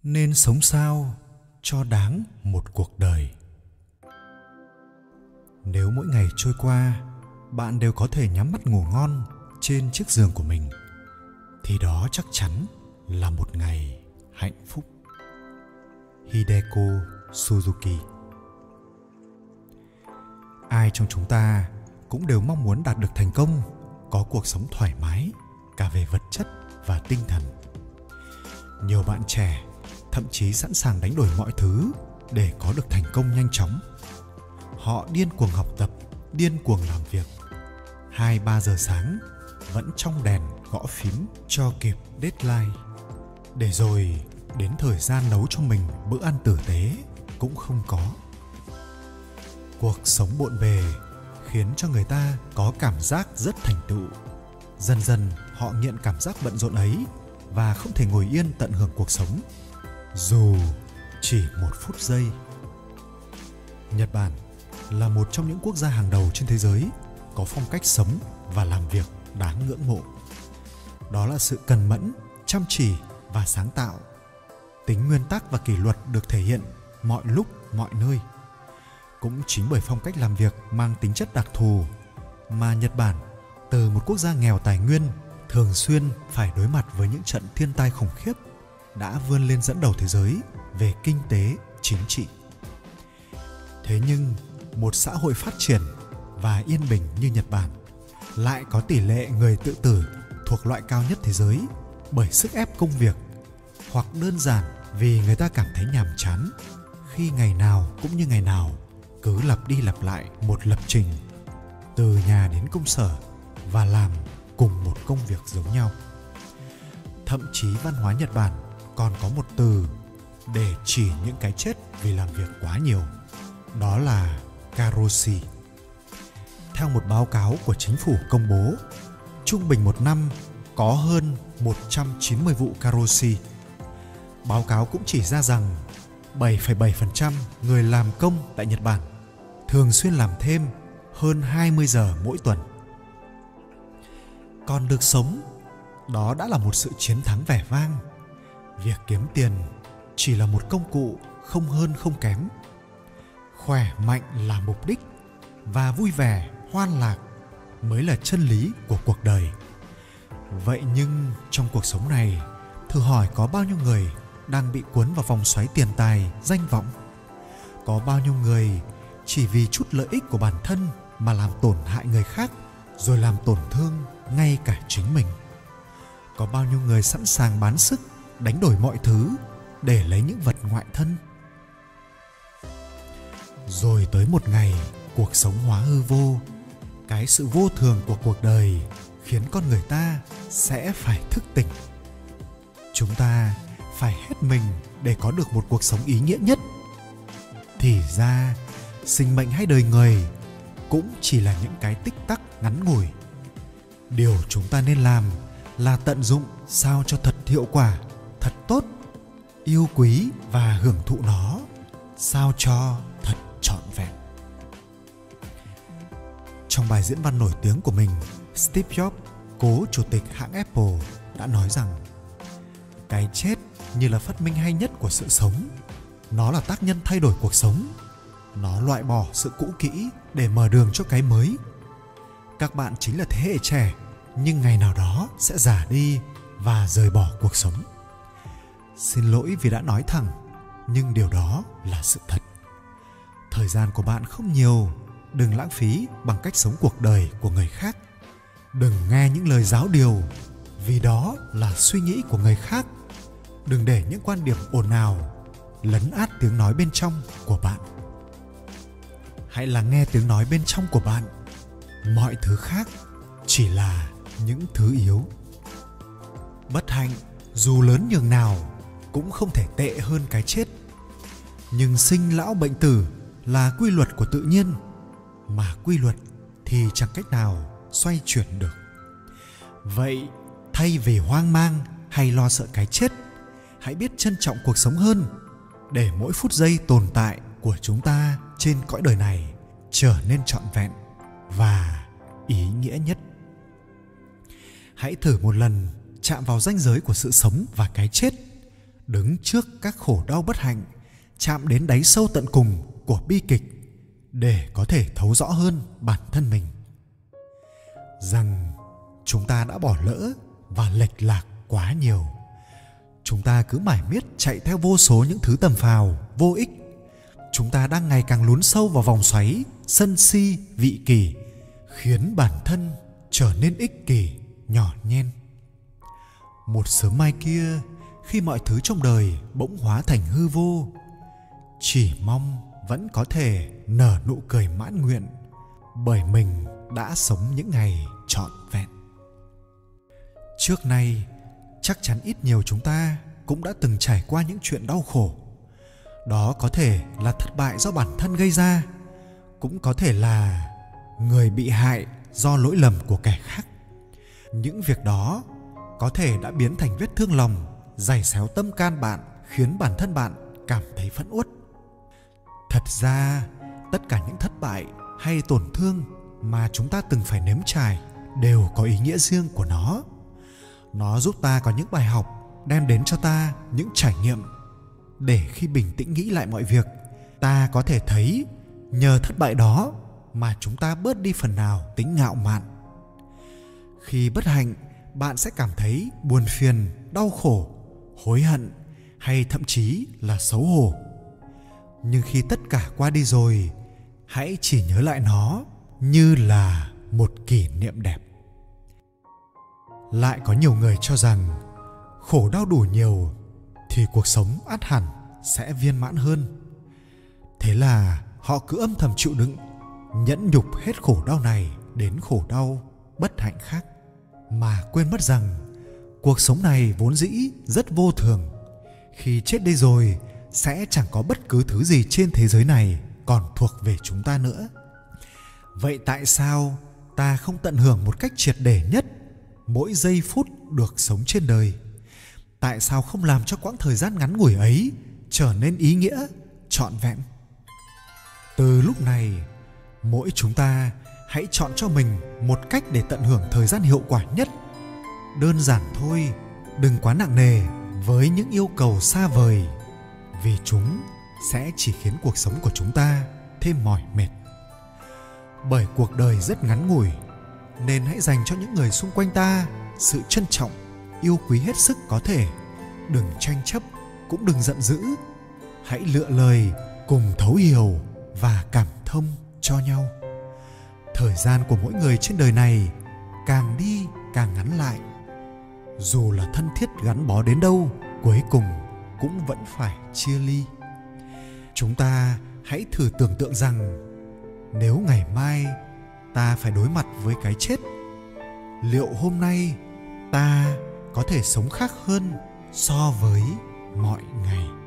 Nên sống sao cho đáng một cuộc đời. Nếu mỗi ngày trôi qua bạn đều có thể nhắm mắt ngủ ngon trên chiếc giường của mình thì đó chắc chắn là một ngày hạnh phúc. Hideko Suzuki. Ai trong chúng ta cũng đều mong muốn đạt được thành công, có cuộc sống thoải mái cả về vật chất và tinh thần. Nhiều bạn trẻ thậm chí sẵn sàng đánh đổi mọi thứ để có được thành công nhanh chóng. Họ điên cuồng học tập, điên cuồng làm việc. 2-3 giờ sáng vẫn trong đèn gõ phím cho kịp deadline. Để rồi đến thời gian nấu cho mình bữa ăn tử tế cũng không có. Cuộc sống bộn bề khiến cho người ta có cảm giác rất thành tựu. Dần dần họ nghiện cảm giác bận rộn ấy và không thể ngồi yên tận hưởng cuộc sống, dù chỉ 1 phút giây. Nhật Bản là một trong những quốc gia hàng đầu trên thế giới có phong cách sống và làm việc đáng ngưỡng mộ. Đó là sự cần mẫn, chăm chỉ và sáng tạo. Tính nguyên tắc và kỷ luật được thể hiện mọi lúc, mọi nơi. Cũng chính bởi phong cách làm việc mang tính chất đặc thù mà Nhật Bản, từ một quốc gia nghèo tài nguyên, thường xuyên phải đối mặt với những trận thiên tai khủng khiếp, đã vươn lên dẫn đầu thế giới về kinh tế, chính trị. Thế nhưng, một xã hội phát triển và yên bình như Nhật Bản lại có tỷ lệ người tự tử thuộc loại cao nhất thế giới bởi sức ép công việc, hoặc đơn giản vì người ta cảm thấy nhàm chán khi ngày nào cũng như ngày nào cứ lặp đi lặp lại một lập trình từ nhà đến công sở và làm cùng một công việc giống nhau. Thậm chí văn hóa Nhật Bản còn có một từ để chỉ những cái chết vì làm việc quá nhiều, đó là karoshi. Theo một báo cáo của chính phủ công bố, trung bình một năm có hơn 190 vụ karoshi. Báo cáo cũng chỉ ra rằng 7,7% người làm công tại Nhật Bản thường xuyên làm thêm hơn 20 giờ mỗi tuần. Còn được sống, đó đã là một sự chiến thắng vẻ vang. Việc kiếm tiền chỉ là một công cụ, không hơn không kém. Khỏe mạnh là mục đích và vui vẻ, hoan lạc mới là chân lý của cuộc đời. Vậy nhưng trong cuộc sống này, thử hỏi có bao nhiêu người đang bị cuốn vào vòng xoáy tiền tài, danh vọng? Có bao nhiêu người chỉ vì chút lợi ích của bản thân mà làm tổn hại người khác, rồi làm tổn thương ngay cả chính mình? Có bao nhiêu người sẵn sàng bán sức, đánh đổi mọi thứ để lấy những vật ngoại thân? Rồi tới một ngày, cuộc sống hóa hư vô. Cái sự vô thường của cuộc đời khiến con người ta sẽ phải thức tỉnh. Chúng ta phải hết mình để có được một cuộc sống ý nghĩa nhất. Thì ra, sinh mệnh hay đời người cũng chỉ là những cái tích tắc ngắn ngủi. Điều chúng ta nên làm là tận dụng sao cho thật hiệu quả, thật tốt, yêu quý và hưởng thụ nó sao cho thật trọn vẹn. Trong bài diễn văn nổi tiếng của mình, Steve Jobs, cố chủ tịch hãng Apple, đã nói rằng cái chết như là phát minh hay nhất của sự sống. Nó là tác nhân thay đổi cuộc sống. Nó loại bỏ sự cũ kỹ để mở đường cho cái mới. Các bạn chính là thế hệ trẻ, nhưng ngày nào đó sẽ già đi và rời bỏ cuộc sống. Xin lỗi vì đã nói thẳng, nhưng điều đó là sự thật. Thời gian của bạn không nhiều, đừng lãng phí bằng cách sống cuộc đời của người khác. Đừng nghe những lời giáo điều, vì đó là suy nghĩ của người khác. Đừng để những quan điểm ồn ào lấn át tiếng nói bên trong của bạn. Hãy lắng nghe tiếng nói bên trong của bạn. Mọi thứ khác chỉ là những thứ yếu. Bất hạnh dù lớn nhường nào cũng không thể tệ hơn cái chết. Nhưng sinh lão bệnh tử là quy luật của tự nhiên, mà quy luật thì chẳng cách nào xoay chuyển được. Vậy thay vì hoang mang hay lo sợ cái chết, hãy biết trân trọng cuộc sống hơn, để mỗi phút giây tồn tại của chúng ta trên cõi đời này trở nên trọn vẹn và ý nghĩa nhất. Hãy thử một lần chạm vào ranh giới của sự sống và cái chết, đứng trước các khổ đau bất hạnh, chạm đến đáy sâu tận cùng của bi kịch để có thể thấu rõ hơn bản thân mình, rằng chúng ta đã bỏ lỡ và lệch lạc quá nhiều. Chúng ta cứ mải miết chạy theo vô số những thứ tầm phào vô ích. Chúng ta đang ngày càng lún sâu vào vòng xoáy sân si vị kỷ, khiến bản thân trở nên ích kỷ, nhỏ nhen. Một sớm mai kia, khi mọi thứ trong đời bỗng hóa thành hư vô, chỉ mong vẫn có thể nở nụ cười mãn nguyện, bởi mình đã sống những ngày trọn vẹn. Trước nay, chắc chắn ít nhiều chúng ta cũng đã từng trải qua những chuyện đau khổ. Đó có thể là thất bại do bản thân gây ra, cũng có thể là người bị hại do lỗi lầm của kẻ khác. Những việc đó có thể đã biến thành vết thương lòng, giày xéo tâm can bạn, khiến bản thân bạn cảm thấy phẫn uất. Thật ra, tất cả những thất bại hay tổn thương mà chúng ta từng phải nếm trải đều có ý nghĩa riêng của nó. Nó giúp ta có những bài học, đem đến cho ta những trải nghiệm, để khi bình tĩnh nghĩ lại mọi việc, ta có thể thấy nhờ thất bại đó mà chúng ta bớt đi phần nào tính ngạo mạn. Khi bất hạnh, bạn sẽ cảm thấy buồn phiền, đau khổ, hối hận hay thậm chí là xấu hổ. Nhưng khi tất cả qua đi rồi, hãy chỉ nhớ lại nó như là một kỷ niệm đẹp. Lại có nhiều người cho rằng khổ đau đủ nhiều thì cuộc sống ắt hẳn sẽ viên mãn hơn. Thế là họ cứ âm thầm chịu đựng, nhẫn nhục hết khổ đau này đến khổ đau bất hạnh khác, mà quên mất rằng cuộc sống này vốn dĩ rất vô thường. Khi chết đi rồi, sẽ chẳng có bất cứ thứ gì trên thế giới này còn thuộc về chúng ta nữa. Vậy tại sao ta không tận hưởng một cách triệt để nhất mỗi giây phút được sống trên đời? Tại sao không làm cho quãng thời gian ngắn ngủi ấy trở nên ý nghĩa, trọn vẹn? Từ lúc này, mỗi chúng ta hãy chọn cho mình một cách để tận hưởng thời gian hiệu quả nhất. Đơn giản thôi, đừng quá nặng nề với những yêu cầu xa vời, vì chúng sẽ chỉ khiến cuộc sống của chúng ta thêm mỏi mệt. Bởi cuộc đời rất ngắn ngủi, nên hãy dành cho những người xung quanh ta sự trân trọng, yêu quý hết sức có thể. Đừng tranh chấp, cũng đừng giận dữ. Hãy lựa lời cùng thấu hiểu và cảm thông cho nhau. Thời gian của mỗi người trên đời này càng đi càng ngắn lại. Dù là thân thiết gắn bó đến đâu, cuối cùng cũng vẫn phải chia ly. Chúng ta hãy thử tưởng tượng rằng nếu ngày mai ta phải đối mặt với cái chết, liệu hôm nay ta có thể sống khác hơn so với mọi ngày?